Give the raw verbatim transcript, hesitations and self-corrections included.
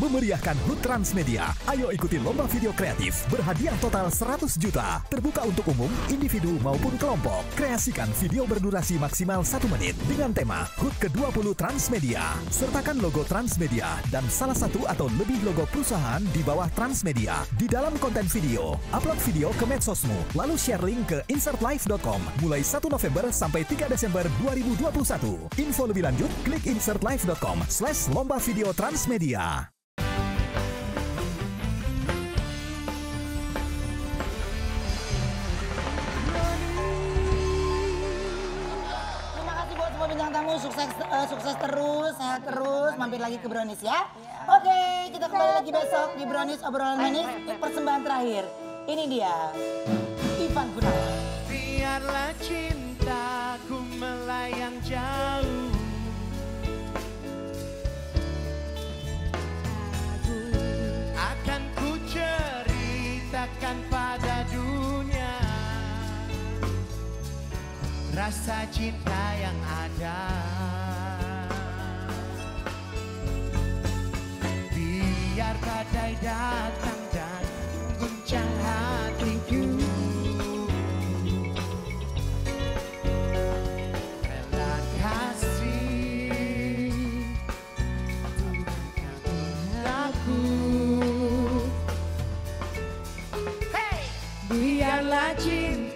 memeriahkan H U T Transmedia. Ayo ikuti lomba video kreatif berhadiah total seratus juta. Terbuka untuk umum, individu maupun kelompok. Kreasikan video berdurasi maksimal satu menit dengan tema H U T ke dua puluh Transmedia. Sertakan logo Transmedia dan salah satu atau lebih logo perusahaan di bawah Transmedia di dalam konten video. Upload video ke medsosmu, lalu share link ke insert live dot com mulai satu November sampai tiga Desember dua ribu dua puluh satu. Info lebih lanjut, klik insert live dot com slash lomba video Transmedia. Terima kasih buat semua bintang tamu, sukses uh, sukses terus, sehat terus, mampir lagi ke Brownies ya. Oke, kita kembali lagi besok di Brownies obrolan manis, persembahan terakhir. Ini dia, Ivan Gunawan. Biarlah cintaku melayang jauh, akan ku ceritakan pada dunia rasa cinta yang ada. Biar badai datang dan guncang hatiku, rela kasih laku. Hey! Biarlah cinta